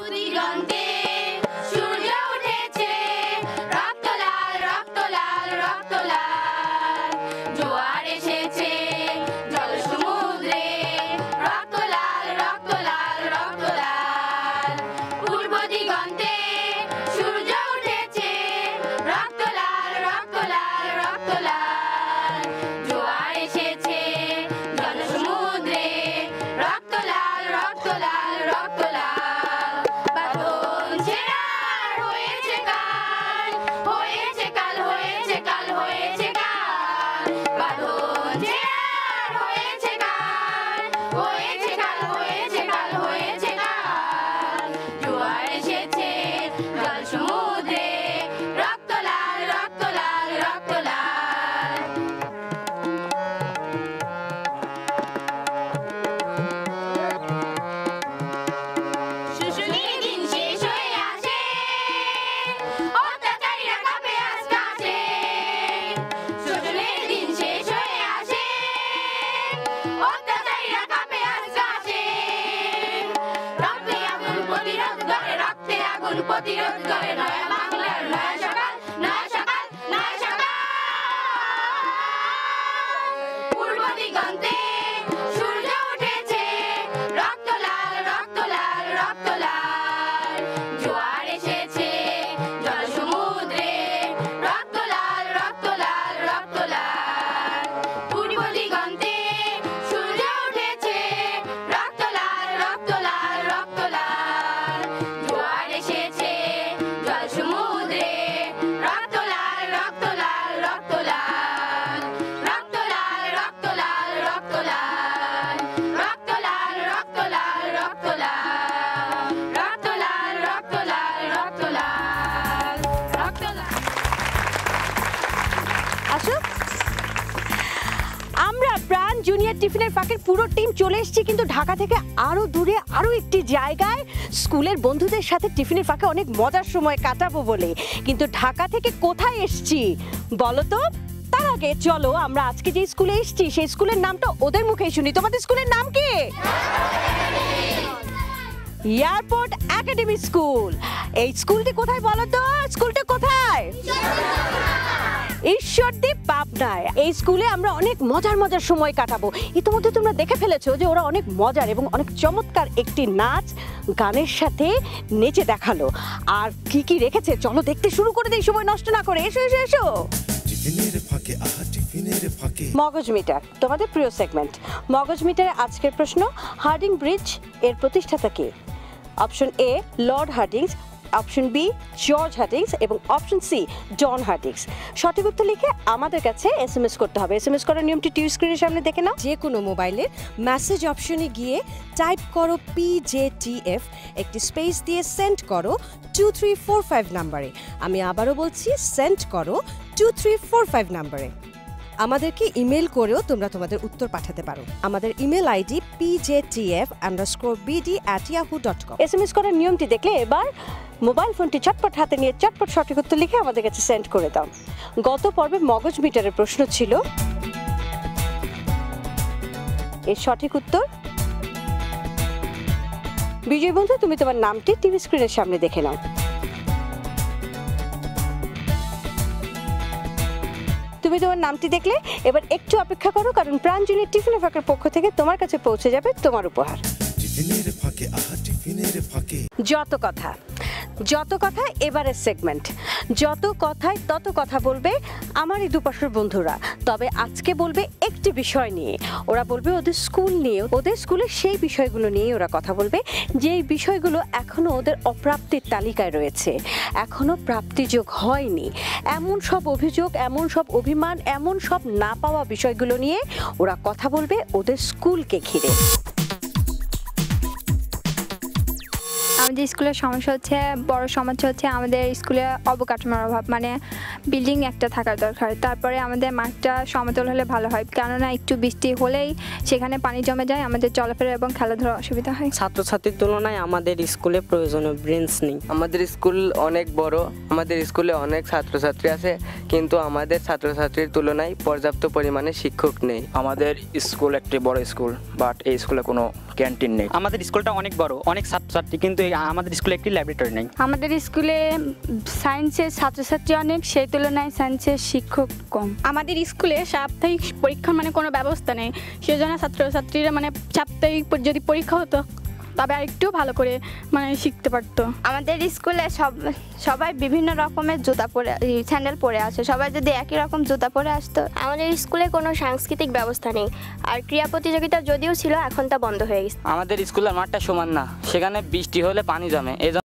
দিগন্তে সূর্য উঠেছে রক্ত লাল রক্ত লাল রক্ত লাল জোয়ার এসেছে জল সমুদ্রে রক্ত লাল রক্ত লাল রক্ত লাল পূর্ব দিগন্তে সূর্য উঠেছে রক্ত লাল রক্ত লাল রক্ত লাল জোয়ার এসেছে জল সমুদ্রে রক্ত লাল রক্ত লাল রক্ত লাল বাঁধন ছেঁড়ার হয়েছে কাল হয়েছে কাল হয়েছে কাল হয়েছে কাল বাঁধন ছেঁড়ার হয়েছে কাল হয়েছে কাল হয়েছে কাল হয়েছে কাল জোয়ার এসেছে জল সমুদ্রে রক্ত লাল রক্ত লাল রক্ত লাল শুশুনির দিন শেষ হয়ে আসে অত্যাচারীরা কাঁপে আস্তে আসে শুশুনির দিন শেষ হয়ে আসে অত্যাচারীরা কাঁপে আস্তে আসে রক্তে আগুন প্রতিরোধ করে রক্তে আগুন প্রতিরোধ করে নয়া বাংলার নয়া সকাল নয়া সকাল নয়া সকাল পূর্ব দিগন্তে সূর্য উঠেছে রক্ত লাল রক্ত লাল রক্ত লাল জোয়ার এসেছে জল সমুদ্রে রক্ত লাল রক্ত লাল রক্ত লাল পূর্ব দিগন্তে সূর্য উঠেছে রক্ত লাল রক্ত লাল রক্ত লাল জোয়ার এসেছে জল সমুদ্রে রক্ত লাল রক্ত লাল রক্ত লাল রক্ত লাল রক্ত লাল রক্ত লাল রক্ত লাল রক্ত লাল রক্ত লাল রক্ত লাল রক্ত লাল রক্ত লাল রক্ত লাল আসো আমরা প্রাণ জুনিয়র টিফিনের ফাঁকের পুরো টিম চলে এসেছি কিন্তু ঢাকা থেকে আরো দূরে আরো একটি জায়গায় স্কুলের বন্ধুদের সাথে টিফিনের ফাঁকে অনেক মজার সময় কাটাবো বলে কিন্তু ঢাকা থেকে কোথায় এসেছি বলো তো তার আগে চলো আমরা আজকে যে স্কুলে এসেছি সেই স্কুলের নামটা ওদের মুখেই শুনি তোমাদের স্কুলের নাম কি এয়ারপোর্ট একাডেমি স্কুল এই স্কুলটি কোথায় বলো তো স্কুলটা কোথায় ঈশ্বরদী পাবনায় এই স্কুলে আমরা অনেক মজার মজার সময় কাটাবো ইতিমধ্যে তোমরা দেখে ফেলেছো যে ওরা অনেক মজার এবং অনেক চমৎকার একটি নাচ গানের সাথে নেচে দেখালো আর কি কি রেখেছে চলো দেখতে শুরু করে দেই সময় নষ্ট না করে এসো এসো এসো মগজ মিটার তোমাদের প্রিয় সেগমেন্ট মগজ মিটারে আজকের প্রশ্ন হার্ডিং ব্রিজ এর প্রতিষ্ঠাতা কে option A Lord Hardinges option B George Hardinges এবং অপশন সি জন হার্ডিংস সঠিক উত্তর লিখে আমাদের কাছে এসএমএস করতে হবে এসএমএস করার নিয়মটি টিভি স্ক্রিনের সামনে দেখে নাও যে কোনো মোবাইলের মেসেজ অপশনে গিয়ে টাইপ করো PJTF একটি স্পেস দিয়ে সেন্ড করো 2345 নম্বরে আমি আবারও বলছি সেন্ড করো 2345 নম্বরে আমাদেরকে ইমেল করেও তোমরা তোমাদের উত্তর পাঠাতে পারো আমাদের ইমেল আইডি pjtf_bd@yahoo.com এসএমএস করার নিয়মটি দেখলে এবার মোবাইল ফোনটি চটপট হাতে নিয়ে চটপট সঠিক উত্তর লিখে আমাদের কাছে সেন্ড করে দাও গত পর্বে মগজ মিটারের প্রশ্ন ছিল এর সঠিক উত্তর বিজয় বন্ধু তুমি তোমার নামটি টিভি স্ক্রিনের সামনে দেখে নাও তুমি তোমার নামটি দেখলে এবার একটু অপেক্ষা করো কারণ প্রাণ জুনিয়র টিফিনের ফাঁকের পক্ষ থেকে তোমার কাছে পৌঁছে যাবে তোমার উপহার যত কথা এবারের সেগমেন্ট যত কথায় তত কথা বলবে আমার এই দুপাশের বন্ধুরা তবে আজকে বলবে একটি বিষয় নিয়ে ওরা বলবে ওদের স্কুল নিয়ে ওদের স্কুলের সেই বিষয়গুলো নিয়ে ওরা কথা বলবে যেই বিষয়গুলো এখনো ওদের অপ্রাপ্তির তালিকায় রয়েছে এখনো প্রাপ্তিযোগ হয়নি এমন সব অভিযোগ এমন সব অভিমান এমন সব না পাওয়া বিষয়গুলো নিয়ে ওরা কথা বলবে ওদের স্কুলকে ঘিরে আমাদের স্কুলের সমস্যা হচ্ছে বড় সমস্যা হচ্ছে আমাদের স্কুলে অবকাঠামোর অভাব মানে বিল্ডিং একটা থাকার দরকার তারপরে আমাদের মাঠটা সমতল হলে ভালো হয় কেননা একটু বৃষ্টি হলেই সেখানে পানি জমে যায় আমাদের চলাফেরা এবং খেলাধুলার অসুবিধা হয় ছাত্রছাত্রীর তুলনায় আমাদের স্কুলে প্রয়োজনীয় বেঞ্চ নেই আমাদের স্কুল অনেক বড় আমাদের স্কুলে অনেক ছাত্রছাত্রী আছে কিন্তু আমাদের ছাত্রছাত্রীর তুলনায় পর্যাপ্ত পরিমাণে শিক্ষক নেই আমাদের স্কুল একটি বড় স্কুল বাট এই স্কুলে কোনো ক্যান্টিন নেই। আমাদের স্কুলটা অনেক বড়, অনেক ছাত্রছাত্রী, কিন্তু আমাদের স্কুলে একটি ল্যাবরেটরি নেই। আমাদের স্কুলে সায়েন্সের ছাত্রছাত্রী অনেক, সেই তুলনায় সায়েন্সের শিক্ষক কম। আমাদের স্কুলে সাপ্তাহিক পরীক্ষার মানে কোনো ব্যবস্থা নেই, সেজন্য ছাত্রছাত্রীরা মানে সাপ্তাহিক যদি পরীক্ষা হতো তবে আর একটু ভালো করে মানে শিখতে পারতো। আমাদের স্কুলে সবাই বিভিন্ন রকমের জুতা পরে, স্যান্ডেল পরে আসে, সবাই যদি একই রকম জুতা পরে আসতো। আমাদের স্কুলে কোনো সাংস্কৃতিক ব্যবস্থা নেই, আর ক্রীড়া প্রতিযোগিতা যদিও ছিল এখন তা বন্ধ হয়ে গেছে। আমাদের স্কুলের মাঠটা সমান না, সেখানে বৃষ্টি হলে পানি জমে।